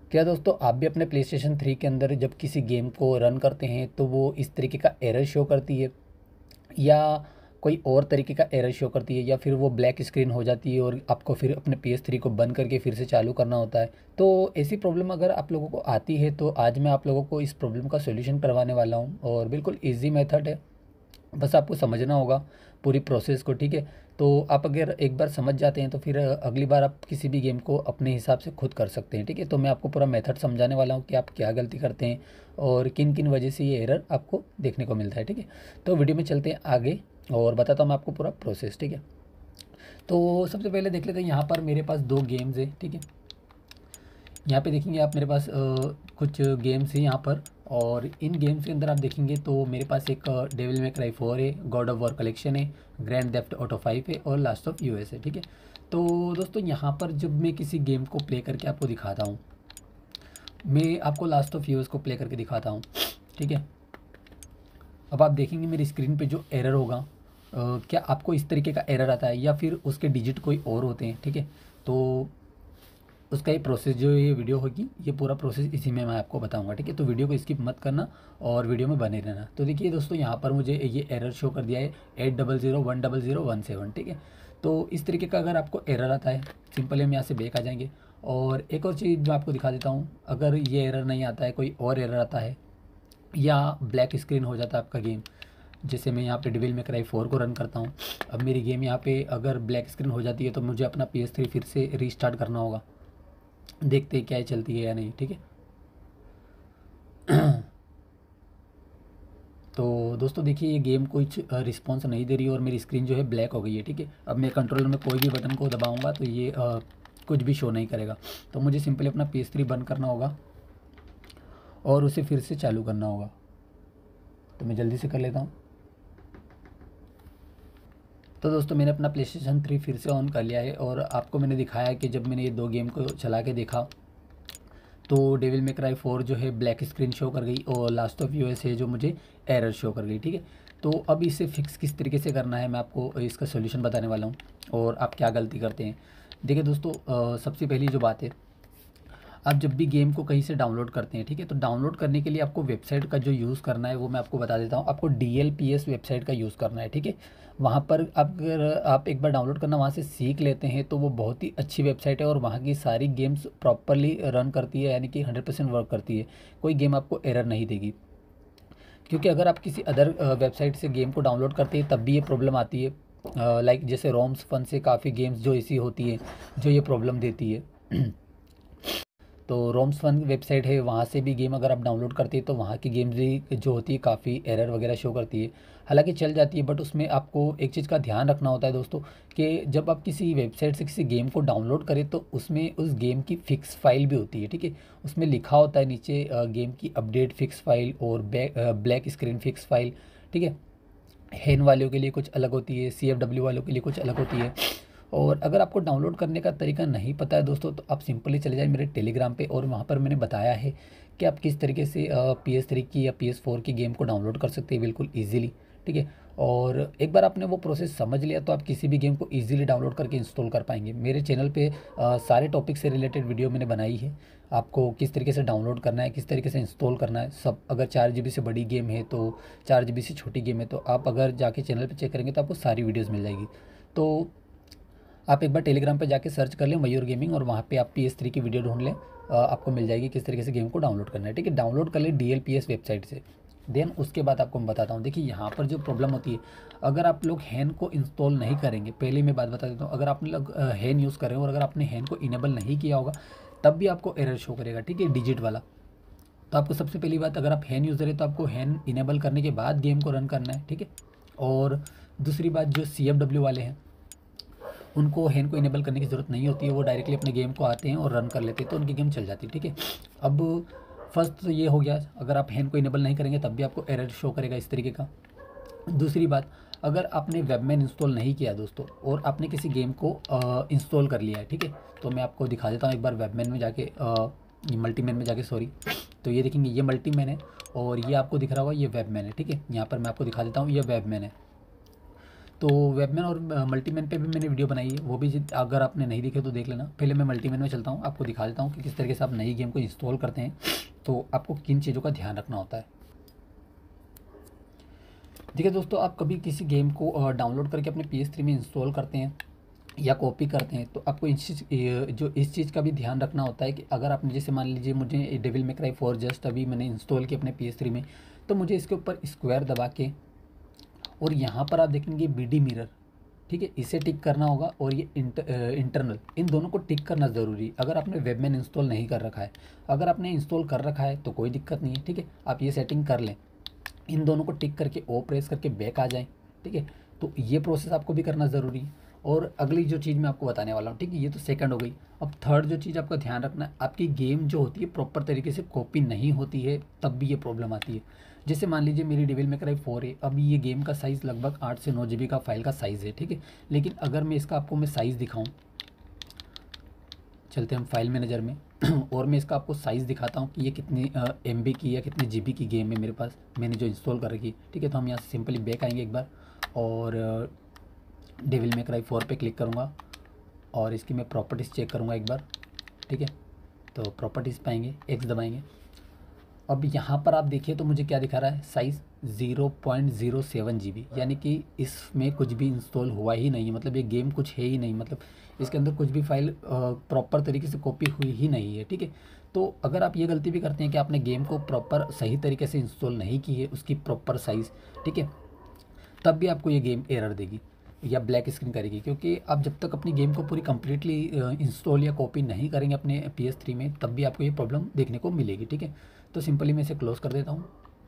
क्या दोस्तों आप भी अपने प्ले स्टेशन 3 के अंदर जब किसी गेम को रन करते हैं तो वो इस तरीके का एरर शो करती है, या कोई और तरीके का एरर शो करती है, या फिर वो ब्लैक स्क्रीन हो जाती है और आपको फिर अपने PS3 को बंद करके फिर से चालू करना होता है? तो ऐसी प्रॉब्लम अगर आप लोगों को आती है तो आज मैं आप लोगों को इस प्रॉब्लम का सॉल्यूशन करवाने वाला हूँ, और बिल्कुल ईजी मेथड है। बस आपको समझना होगा पूरी प्रोसेस को, ठीक है। तो आप अगर एक बार समझ जाते हैं तो फिर अगली बार आप किसी भी गेम को अपने हिसाब से खुद कर सकते हैं, ठीक है। तो मैं आपको पूरा मेथड समझाने वाला हूँ कि आप क्या गलती करते हैं और किन किन वजह से ये एरर आपको देखने को मिलता है, ठीक है। तो वीडियो में चलते हैं आगे और बताता हूँ मैं आपको पूरा प्रोसेस, ठीक है। तो सबसे पहले देख लेते हैं, यहाँ पर मेरे पास दो गेम्स है, ठीक है। यहाँ पे देखेंगे आप, मेरे पास कुछ गेम्स हैं यहाँ पर, और इन गेम्स के अंदर आप देखेंगे तो मेरे पास एक डेविल मे क्राई 4 है, गॉड ऑफ वॉर कलेक्शन है, ग्रैंड थेफ्ट ऑटो 5 है और लास्ट ऑफ यूएस है, ठीक है। तो दोस्तों यहाँ पर जब मैं किसी गेम को प्ले करके आपको दिखाता हूँ, मैं आपको लास्ट ऑफ यूएस को प्ले करके दिखाता हूँ, ठीक है। अब आप देखेंगे मेरी स्क्रीन पे जो एरर होगा, क्या आपको इस तरीके का एरर आता है या फिर उसके डिजिट कोई और होते हैं, ठीक है। तो उसका ये प्रोसेस, जो ये वीडियो होगी, ये पूरा प्रोसेस इसी में मैं आपको बताऊंगा, ठीक है। तो वीडियो को स्किप मत करना और वीडियो में बने रहना। तो देखिए दोस्तों, यहाँ पर मुझे ये एरर शो कर दिया है 80010017, ठीक है। तो इस तरीके का अगर आपको एरर आता है, सिंपली हम यहाँ से बैक आ जाएंगे। और एक और चीज़ मैं आपको दिखा देता हूँ, अगर ये एरर नहीं आता है, कोई और एरर आता है या ब्लैक स्क्रीन हो जाता है आपका गेम, जैसे मैं यहाँ पे डेविल मे क्राई 4 को रन करता हूँ, अब मेरी गेम यहाँ पे अगर ब्लैक स्क्रीन हो जाती है तो मुझे अपना PS3 फिर से रीस्टार्ट करना होगा। देखते हैं क्या ये चलती है या नहीं, ठीक है। तो दोस्तों देखिए, ये गेम कुछ रिस्पॉन्स नहीं दे रही और मेरी स्क्रीन जो है ब्लैक हो गई है, ठीक है। अब मैं कंट्रोलर में कोई भी बटन को दबाऊंगा तो ये कुछ भी शो नहीं करेगा। तो मुझे सिंपली अपना PS3 बंद करना होगा और उसे फिर से चालू करना होगा। तो मैं जल्दी से कर लेता हूँ। तो दोस्तों मैंने अपना PlayStation 3 फिर से ऑन कर लिया है, और आपको मैंने दिखाया कि जब मैंने ये दो गेम को चला के देखा तो डेविल मे क्राई 4 जो है ब्लैक स्क्रीन शो कर गई, और लास्ट ऑफ यूएस है जो मुझे एरर शो कर गई, ठीक है। तो अब इसे फिक्स किस तरीके से करना है, मैं आपको इसका सोल्यूशन बताने वाला हूँ और आप क्या गलती करते हैं। देखिए दोस्तों, सबसे पहली जो बात है, आप जब भी गेम को कहीं से डाउनलोड करते हैं, ठीक है, तो डाउनलोड करने के लिए आपको वेबसाइट का जो यूज़ करना है वो मैं आपको बता देता हूँ। आपको DLPS वेबसाइट का यूज़ करना है, ठीक है। वहाँ पर अगर आप एक बार डाउनलोड करना वहाँ से सीख लेते हैं तो वो बहुत ही अच्छी वेबसाइट है, और वहाँ की सारी गेम्स प्रॉपरली रन करती है, यानी कि 100% वर्क करती है। कोई गेम आपको एरर नहीं देगी, क्योंकि अगर आप किसी अदर वेबसाइट से गेम को डाउनलोड करते हैं तब भी ये प्रॉब्लम आती है। लाइक जैसे रोम्स फन से काफ़ी गेम्स जो ऐसी होती है जो ये प्रॉब्लम देती है। तो रोम्स फन वेबसाइट है, वहाँ से भी गेम अगर आप डाउनलोड करते हैं तो वहाँ की गेम्स भी जो होती है काफ़ी एरर वगैरह शो करती है। हालांकि चल जाती है, बट उसमें आपको एक चीज़ का ध्यान रखना होता है दोस्तों, कि जब आप किसी वेबसाइट से किसी गेम को डाउनलोड करें तो उसमें उस गेम की फ़िक्स फाइल भी होती है, ठीक है। उसमें लिखा होता है नीचे गेम की अपडेट फ़िक्स फाइल और ब्लैक स्क्रीन फ़िक्स फाइल, ठीक है। हैन वालों के लिए कुछ अलग होती है, CFW वालों के लिए कुछ अलग होती है। और अगर आपको डाउनलोड करने का तरीका नहीं पता है दोस्तों, तो आप सिंपली चले जाए मेरे टेलीग्राम पे, और वहाँ पर मैंने बताया है कि आप किस तरीके से PS3 की या PS4 की गेम को डाउनलोड कर सकते हैं बिल्कुल ईजिली, ठीक है। और एक बार आपने वो प्रोसेस समझ लिया तो आप किसी भी गेम को ईजिली डाउनलोड करके इंस्टॉल कर पाएंगे। मेरे चैनल पे सारे टॉपिक से रिलेटेड वीडियो मैंने बनाई है, आपको किस तरीके से डाउनलोड करना है, किस तरीके से इंस्टॉल करना है सब। अगर 4 GB से बड़ी गेम है तो 4 GB से छोटी गेम है तो आप अगर जाके चैनल पे चेक करेंगे तो आपको सारी वीडियोज़ मिल जाएगी। तो आप एक बार टेलीग्राम पे जाके सर्च कर लें मयूर गेमिंग, और वहाँ पे आप PS3 की वीडियो ढूंढ लें, आपको मिल जाएगी किस तरीके से गेम को डाउनलोड करना है, ठीक है। डाउनलोड कर लें DLPS वेबसाइट से। देन उसके बाद आपको मैं बताता हूँ, देखिए यहाँ पर जो प्रॉब्लम होती है, अगर आप लोग हैन को इंस्टॉल नहीं करेंगे, पहले मैं बात बता देता हूँ, अगर आपने लोग हैन यूज़ करें और अगर आपने हैन को इनेबल नहीं किया होगा तब भी आपको एरर शो करेगा, ठीक है, डिजिट वाला। तो आपको सबसे पहली बात, अगर आप हैन यूज़र है तो आपको हैन इनेबल करने के बाद गेम को रन करना है, ठीक है। और दूसरी बात, जो CFW वाले हैं उनको हैन को इनेबल करने की ज़रूरत नहीं होती है, वो डायरेक्टली अपने गेम को आते हैं और रन कर लेते हैं तो उनकी गेम चल जाती है, ठीक है। अब फर्स्ट तो ये हो गया, अगर आप हैन को इनेबल नहीं करेंगे तब भी आपको एरर शो करेगा इस तरीके का। दूसरी बात, अगर आपने वेबमैन इंस्टॉल नहीं किया दोस्तों और आपने किसी गेम को इंस्टॉल कर लिया है, ठीक है, तो मैं आपको दिखा देता हूँ एक बार वेबमैन में जाके, मल्टीमैन में जाके, सॉरी। तो ये देखेंगे, ये मल्टीमैन है और ये आपको दिख रहा होगा ये वेबमैन है, ठीक है। यहाँ पर मैं आपको दिखा देता हूँ, ये वेबमैन है। तो वेबमैन और मल्टीमैन पे भी मैंने वीडियो बनाई है, वो भी अगर आपने नहीं देखे तो देख लेना। पहले मैं मल्टीमैन में चलता हूँ, आपको दिखा देता हूँ कि किस तरीके से आप नई गेम को इंस्टॉल करते हैं तो आपको किन चीज़ों का ध्यान रखना होता है। देखिए दोस्तों, आप कभी किसी गेम को डाउनलोड करके अपने PS3 में इंस्टॉल करते हैं या कॉपी करते हैं तो आपको इस चीज़ का भी ध्यान रखना होता है कि अगर आपने, जैसे मान लीजिए मुझे डेविल मे क्राई 4 जस्ट अभी मैंने इंस्टॉल किया अपने PS3 में, तो मुझे इसके ऊपर स्क्वायर दबा के और यहाँ पर आप देखेंगे BD मिरर, ठीक है, इसे टिक करना होगा और ये इंटरनल, इन दोनों को टिक करना ज़रूरी। अगर आपने वेबमैन इंस्टॉल नहीं कर रखा है, अगर आपने इंस्टॉल कर रखा है तो कोई दिक्कत नहीं है, ठीक है, आप ये सेटिंग कर लें। इन दोनों को टिक करके ओ प्रेस करके बैक आ जाएं, ठीक है। तो ये प्रोसेस आपको भी करना ज़रूरी है। और अगली जो चीज़ मैं आपको बताने वाला हूँ, ठीक है, ये तो सेकंड हो गई। अब थर्ड जो चीज़ आपका ध्यान रखना है, आपकी गेम जो होती है प्रॉपर तरीके से कॉपी नहीं होती है, तब भी ये प्रॉब्लम आती है। जैसे मान लीजिए मेरी डेविल मे क्राई 4 है, अभी ये गेम का साइज़ लगभग 8 से 9 GB का फाइल का साइज़ है, ठीक है। लेकिन अगर मैं इसका आपको मैं साइज़ दिखाऊँ, चलते हम फाइल मैनेजर में और मैं इसका आपको साइज़ दिखाता हूँ कि ये कितनी MB की या कितनी GB की गेम है मेरे पास, मैंने जो इंस्टॉल कर रखी, ठीक है। तो हम यहाँ से सिंपली बैक आएंगे एक बार और डेविल मे क्राई 4 पे क्लिक करूँगा और इसकी मैं प्रॉपर्टीज़ चेक करूँगा एक बार, ठीक है। तो प्रॉपर्टीज़ पाएंगे, एक्स दबाएंगे। अब यहाँ पर आप देखिए तो मुझे क्या दिखा रहा है, साइज़ 0.07 GB, यानी कि इसमें कुछ भी इंस्टॉल हुआ ही नहीं है, मतलब ये गेम कुछ है ही नहीं, मतलब इसके अंदर कुछ भी फाइल प्रॉपर तरीके से कॉपी हुई ही नहीं है, ठीक है। तो अगर आप ये गलती भी करते हैं कि आपने गेम को प्रॉपर सही तरीके से इंस्टॉल नहीं की है, उसकी प्रॉपर साइज़, ठीक है, तब भी आपको ये गेम एरर देगी या ब्लैक स्क्रीन करेगी, क्योंकि आप जब तक अपनी गेम को पूरी कम्प्लीटली इंस्टॉल या कॉपी नहीं करेंगे अपने PS3 में, तब भी आपको ये प्रॉब्लम देखने को मिलेगी, ठीक है। तो सिंपली मैं इसे क्लोज़ कर देता हूँ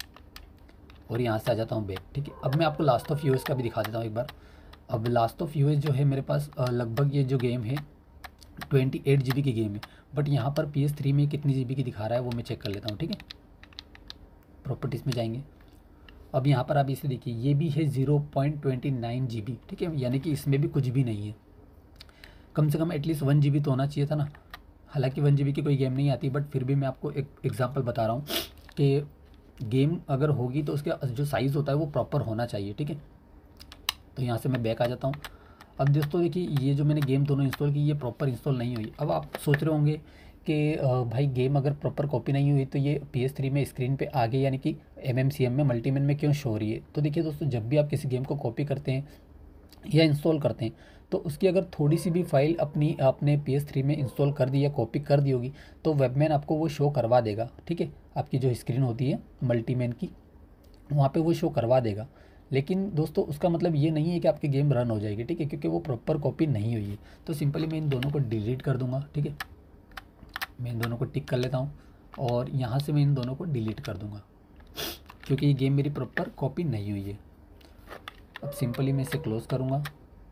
और यहाँ से आ जाता हूँ बैक, ठीक है। अब मैं आपको लास्ट ऑफ यूएस का भी दिखा देता हूँ एक बार। अब लास्ट ऑफ यूएस जो है मेरे पास लगभग ये जो गेम है 28 GB की गेम है, बट यहाँ पर PS3 में कितनी GB की दिखा रहा है वो मैं चेक कर लेता हूँ, ठीक है। प्रॉपर्टीज़ में जाएंगे, अब यहाँ पर आप इसे देखिए, ये भी है 0.29 GB, ठीक है, यानी कि इसमें भी कुछ भी नहीं है। कम से कम एटलीस्ट 1 GB तो होना चाहिए था ना। हालांकि 1 GB की कोई गेम नहीं आती, बट फिर भी मैं आपको एक एग्जांपल बता रहा हूँ कि गेम अगर होगी तो उसका जो साइज़ होता है वो प्रॉपर होना चाहिए, ठीक है। तो यहाँ से मैं बैक आ जाता हूँ। अब दोस्तों देखिए, ये जो मैंने गेम दोनों इंस्टॉल की, ये प्रॉपर इंस्टॉल नहीं हुई। अब आप सोच रहे होंगे कि भाई गेम अगर प्रॉपर कॉपी नहीं हुई तो ये PS3 में स्क्रीन पे आगे यानी कि MMCM में मल्टीमैन में क्यों शो हो रही है। तो देखिए दोस्तों, जब भी आप किसी गेम को कॉपी करते हैं या इंस्टॉल करते हैं तो उसकी अगर थोड़ी सी भी फाइल अपनी आपने PS3 में इंस्टॉल कर दी या कॉपी कर दी होगी तो वेबमैन आपको वो शो करवा देगा, ठीक है। आपकी जो स्क्रीन होती है मल्टीमैन की, वहाँ पे वो शो करवा देगा। लेकिन दोस्तों उसका मतलब ये नहीं है कि आपकी गेम रन हो जाएगी, ठीक है, क्योंकि वो प्रॉपर कॉपी नहीं हुई है। तो सिंपली मैं इन दोनों को डिलीट कर दूंगा, ठीक है। मैं इन दोनों को टिक कर लेता हूँ और यहाँ से मैं इन दोनों को डिलीट कर दूंगा, क्योंकि ये गेम मेरी प्रॉपर कॉपी नहीं हुई है। अब सिंपली मैं इसे क्लोज़ करूँगा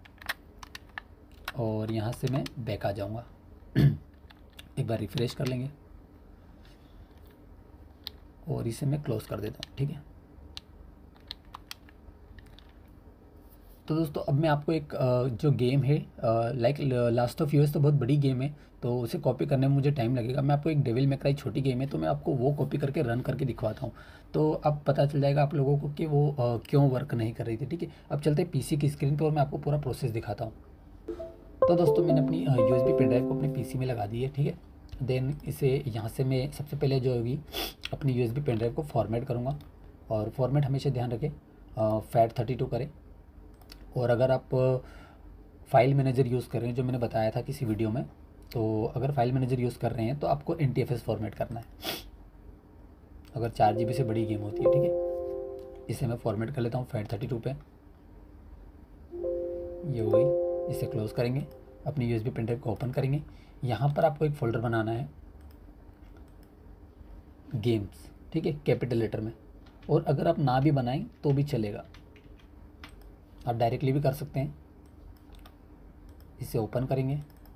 और यहाँ से मैं बैक आ जाऊँगा। एक बार रिफ़्रेश कर लेंगे और इसे मैं क्लोज़ कर देता हूँ, ठीक है। तो दोस्तों अब मैं आपको एक जो गेम है लाइक लास्ट ऑफ यूएस तो बहुत बड़ी गेम है, तो उसे कॉपी करने में मुझे टाइम लगेगा। मैं आपको एक डेविल मे क्राई छोटी गेम है, तो मैं आपको वो कॉपी करके रन करके दिखवाता हूँ, तो अब पता चल जाएगा आप लोगों को कि वो क्यों वर्क नहीं कर रही थी, ठीक है। अब चलते हैं PC की स्क्रीन पर और मैं आपको पूरा प्रोसेस दिखाता हूँ। तो दोस्तों मैंने अपनी USB पेन ड्राइव को अपने PC में लगा दी है, ठीक है। देन इसे यहाँ से मैं सबसे पहले जो होगी अपनी USB पेन ड्राइव को फॉर्मेट करूँगा, और फॉर्मेट हमेशा ध्यान रखें FAT32 करें। और अगर आप फाइल मैनेजर यूज़ कर रहे हैं, जो मैंने बताया था किसी वीडियो में, तो अगर फाइल मैनेजर यूज़ कर रहे हैं तो आपको NTFS फॉर्मेट करना है, अगर 4 GB से बड़ी गेम होती है, ठीक है। इसे मैं फॉर्मेट कर लेता हूँ FAT32 पे, ये हो गई। इसे क्लोज़ करेंगे, अपनी USB पेन ड्राइव को ओपन करेंगे। यहाँ पर आपको एक फ़ोल्डर बनाना है गेम्स, ठीक है, कैपिटल लेटर में। और अगर आप ना भी बनाएं तो भी चलेगा, आप डायरेक्टली भी कर सकते हैं। इसे ओपन करेंगे,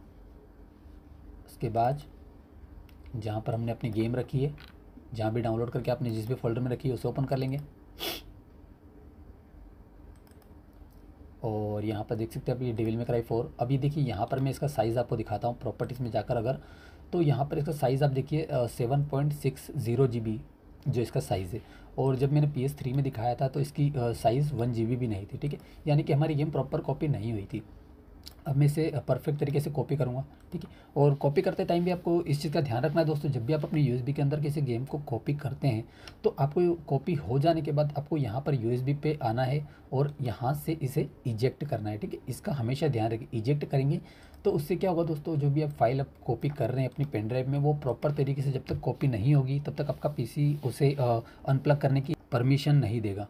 उसके बाद जहाँ पर हमने अपनी गेम रखी है, जहाँ भी डाउनलोड करके आपने जिस भी फोल्डर में रखी है उसे ओपन कर लेंगे। और यहाँ पर देख सकते हैं आप ये डेविल मे क्राई 4। अब ये देखिए यहाँ पर मैं इसका साइज़ आपको दिखाता हूँ प्रॉपर्टीज़ में जाकर, अगर तो यहाँ पर इसका साइज़ आप देखिए 7.60 GB जो इसका साइज़ है। और जब मैंने PS3 में दिखाया था तो इसकी साइज़ 1 GB भी नहीं थी, ठीक है, यानी कि हमारी गेम प्रॉपर कॉपी नहीं हुई थी। अब मैं इसे परफेक्ट तरीके से कॉपी करूँगा, ठीक है। और कॉपी करते टाइम भी आपको इस चीज़ का ध्यान रखना है दोस्तों, जब भी आप अपनी यूएसबी के अंदर किसी गेम को कॉपी करते हैं तो आपको कॉपी हो जाने के बाद आपको यहाँ पर यूएसबी पे आना है और यहाँ से इसे इजेक्ट करना है, ठीक है। इसका हमेशा ध्यान रखें, इजेक्ट करेंगे तो उससे क्या होगा दोस्तों, जो भी आप फाइल आप कॉपी कर रहे हैं अपनी पेन ड्राइव में, वो प्रॉपर तरीके से जब तक कॉपी नहीं होगी तब तक आपका पीसी उसे अनप्लग करने की परमिशन नहीं देगा।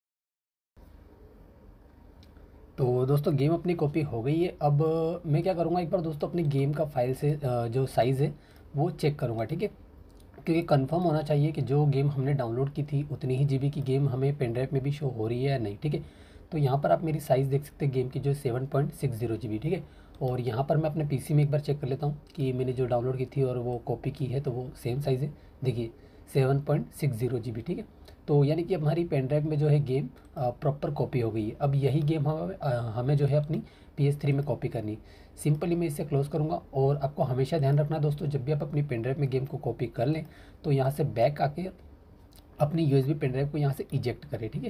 तो दोस्तों गेम अपनी कॉपी हो गई है। अब मैं क्या करूँगा, एक बार दोस्तों अपनी गेम का फाइल से जो साइज़ है वो चेक करूँगा, ठीक है, क्योंकि कंफर्म होना चाहिए कि जो गेम हमने डाउनलोड की थी उतनी ही जीबी की गेम हमें पेन ड्राइव में भी शो हो रही है या नहीं, ठीक है। तो यहाँ पर आप मेरी साइज़ देख सकते हैं गेम की, जो 7.60 GB, ठीक है। और यहाँ पर मैं अपने पीसी में एक बार चेक कर लेता हूँ कि मैंने जो डाउनलोड की थी और वो कॉपी की है तो वो सेम साइज़ है, देखिए 7.60 GB, ठीक है। तो यानी कि हमारी पेन ड्राइव में जो है गेम प्रॉपर कॉपी हो गई है। अब यही गेम हमें जो है अपनी PS3 में कॉपी करनी है। सिंपली मैं इसे क्लोज़ करूँगा। और आपको हमेशा ध्यान रखना दोस्तों, जब भी आप अपनी पेन ड्राइव में गेम को कॉपी कर लें तो यहाँ से बैक आके अपनी यूएसबी पेन ड्राइव को यहाँ से इजेक्ट करें, ठीक है।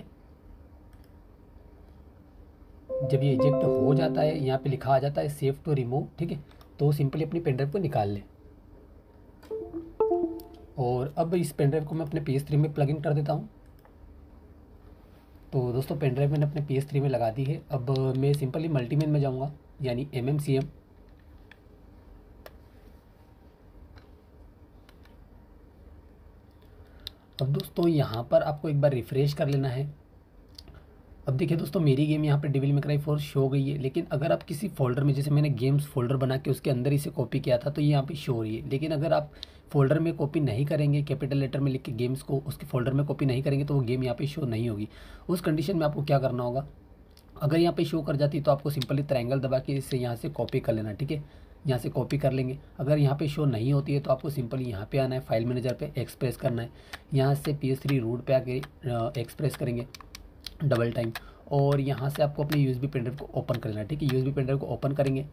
जब ये इजेक्ट हो जाता है, यहाँ पे लिखा आ जाता है सेव टू रिमूव, ठीक है, तो सिंपली अपनी पेन ड्राइव को निकाल लें। और अब इस पेन ड्राइव को मैं अपने PS3 में प्लग इन कर देता हूँ। तो दोस्तों पेन ड्राइव मैंने अपने PS3 में लगा दी है। अब मैं सिंपली मल्टीमेन में जाऊँगा, यानी MMCM। अब दोस्तों यहाँ पर आपको एक बार रिफ़्रेश कर लेना है। अब देखिए दोस्तों मेरी गेम यहाँ पे डेविल मे क्राई 4 शो हो गई है, लेकिन अगर आप किसी फ़ोल्डर में, जैसे मैंने गेम्स फ़ोल्डर बना के उसके अंदर इसे कॉपी किया था तो ये यहाँ पे शो हो रही है। लेकिन अगर आप फ़ोल्डर में कॉपी नहीं करेंगे, कैपिटल लेटर में लिख के गेम्स को उसके फ़ोल्डर में कॉपी नहीं करेंगे तो वो गेम यहाँ पे शो नहीं होगी। उस कंडीशन में आपको क्या करना होगा, अगर यहाँ पे शो कर जाती है तो आपको सिंपली ट्रायंगल दबा के इसे यहाँ से कॉपी कर लेना, ठीक है। यहाँ से कॉपी कर लेंगे। अगर यहाँ पे शो नहीं होती है तो आपको सिंपली यहाँ पे आना है, फाइल मैनेजर पे एक्सप्रेस करना है। यहाँ से PS3 रूट पे आके एक्सप्रेस करेंगे डबल टाइम। और यहाँ से आपको अपनी यूएसबी पेन ड्राइव को ओपन कर लेना है, ठीक है। यूएसबी पेन ड्राइव को ओपन करेंगे।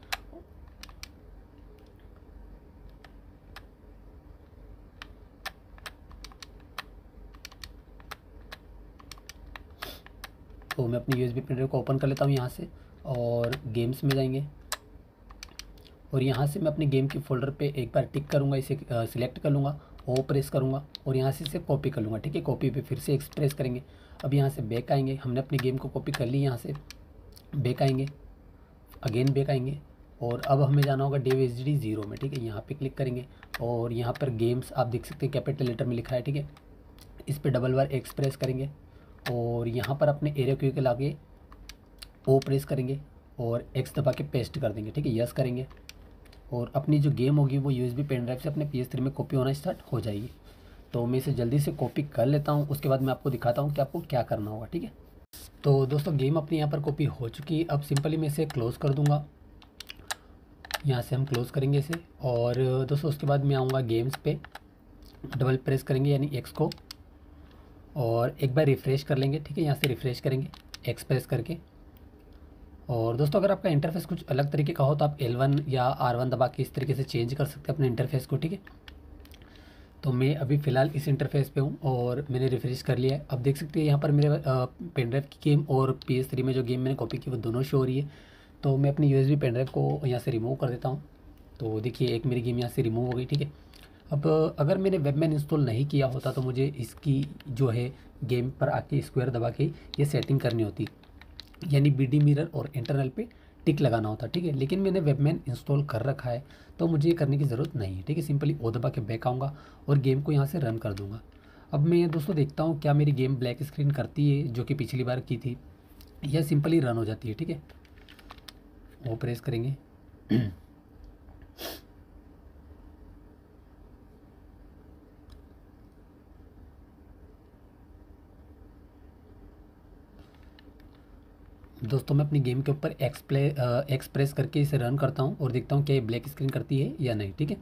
तो मैं अपनी यूएसबी पेन ड्राइव को ओपन कर लेता हूँ यहाँ से, और गेम्स में जाएंगे। और यहाँ से मैं अपनी गेम के फोल्डर पे एक बार टिक करूँगा, इसे सिलेक्ट कर लूँगा, ओ प्रेस करूँगा और यहाँ से इसे कॉपी कर लूँगा, ठीक है। कॉपी पे फिर से एक्सप्रेस करेंगे। अब यहाँ से बैक आएंगे, हमने अपनी गेम को कॉपी कर ली, यहाँ से बैक आएंगे, अगेन बैक आएंगे। और अब हमें जाना होगा DVSD 0 में, ठीक है। यहाँ पे क्लिक करेंगे और यहाँ पर गेम्स आप देख सकते हैं कैपिटल लेटर में लिखा है, ठीक है। इस पर डबल बार एक्सप्रेस करेंगे और यहाँ पर अपने एरिया क्यू के लागे ओ प्रेस करेंगे और एक्स दबा के पेस्ट कर देंगे, ठीक है। यस करेंगे और अपनी जो गेम होगी वो यूएसबी पेन ड्राइव से अपने PS3 में कॉपी होना स्टार्ट हो जाएगी। तो मैं इसे जल्दी से कॉपी कर लेता हूँ, उसके बाद मैं आपको दिखाता हूँ कि आपको क्या करना होगा, ठीक है। तो दोस्तों गेम अपनी यहाँ पर कॉपी हो चुकी है। अब सिंपली मैं इसे क्लोज़ कर दूँगा, यहाँ से हम क्लोज़ करेंगे इसे। और दोस्तों उसके बाद मैं आऊँगा गेम्स पे, डबल प्रेस करेंगे यानी एक्स को, और एक बार रिफ़्रेश कर लेंगे, ठीक है। यहाँ से रिफ़्रेश करेंगे एक्स प्रेस करके। और दोस्तों अगर आपका इंटरफेस कुछ अलग तरीके का हो तो आप L1 या R1 दबा के इस तरीके से चेंज कर सकते हैं अपने इंटरफेस को, ठीक है। तो मैं अभी फ़िलहाल इस इंटरफेस पे हूँ और मैंने रिफ्रेश कर लिया है। अब देख सकते हैं यहाँ पर मेरे पेन ड्राइव की गेम और PS3 में जो गेम मैंने कॉपी की वो दोनों शो हो रही है। तो मैं अपनी USB पेन ड्राइव को यहाँ से रिमूव कर देता हूँ। तो देखिए एक मेरी गेम यहाँ से रिमूव हो गई, ठीक है। अब अगर मैंने वेबमैन इंस्टॉल नहीं किया होता तो मुझे इसकी जो है गेम पर आके स्क्वायर दबा के ये सेटिंग करनी होती, यानी BD मिरर और इंटरनल पे टिक लगाना होता, ठीक है। लेकिन मैंने वेबमैन इंस्टॉल कर रखा है तो मुझे ये करने की ज़रूरत नहीं है, ठीक है। सिंपली ओ दबा के बैक आऊँगा और गेम को यहाँ से रन कर दूँगा। अब मैं दोस्तों देखता हूँ क्या मेरी गेम ब्लैक स्क्रीन करती है जो कि पिछली बार की थी, या सिंपली रन हो जाती है, ठीक है। ओ प्रेस करेंगे दोस्तों मैं अपनी गेम के ऊपर एक्सप्रेस करके इसे रन करता हूँ और देखता हूँ क्या ये ब्लैक स्क्रीन करती है या नहीं, ठीक है।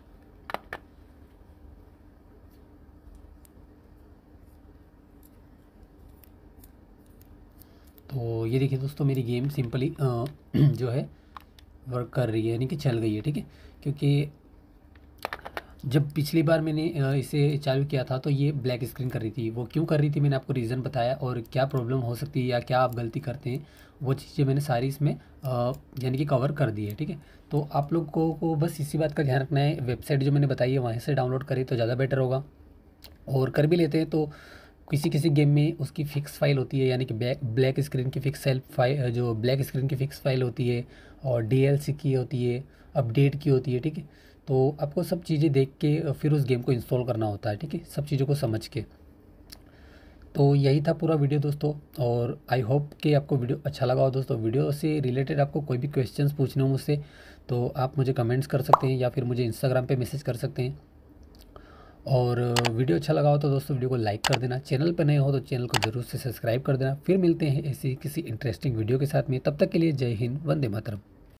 तो ये देखिए दोस्तों मेरी गेम सिंपली जो है वर्क कर रही है, यानी कि चल गई है, ठीक है। क्योंकि जब पिछली बार मैंने इसे चालू किया था तो ये ब्लैक स्क्रीन कर रही थी। वो क्यों कर रही थी मैंने आपको रीज़न बताया, और क्या प्रॉब्लम हो सकती है या क्या आप गलती करते हैं वो चीज़ें मैंने सारी इसमें यानी कि कवर कर दी है। ठीक है, तो आप लोगों को बस इसी बात का ध्यान रखना है, वेबसाइट जो मैंने बताई है वहाँ से डाउनलोड करें तो ज़्यादा बेटर होगा। और कर भी लेते हैं तो किसी किसी गेम में उसकी फ़िक्स फाइल होती है, यानी कि ब्लैक स्क्रीन की फ़िक्स फाइल, जो ब्लैक स्क्रीन की फ़िक्स फाइल होती है, और DLC की होती है, अपडेट की होती है। ठीक है, तो आपको सब चीज़ें देख के फिर उस गेम को इंस्टॉल करना होता है। ठीक है, सब चीज़ों को समझ के। तो यही था पूरा वीडियो दोस्तों, और आई होप कि आपको वीडियो अच्छा लगा हो दोस्तों। वीडियो से रिलेटेड आपको कोई भी क्वेश्चंस पूछने हो मुझसे तो आप मुझे कमेंट्स कर सकते हैं या फिर मुझे इंस्टाग्राम पे मैसेज कर सकते हैं। और वीडियो अच्छा लगा हो तो दोस्तों वीडियो को लाइक कर देना, चैनल पर नए हो तो चैनल को ज़रूर से सब्सक्राइब कर देना। फिर मिलते हैं ऐसी किसी इंटरेस्टिंग वीडियो के साथ में, तब तक के लिए जय हिंद, वंदे मातरम।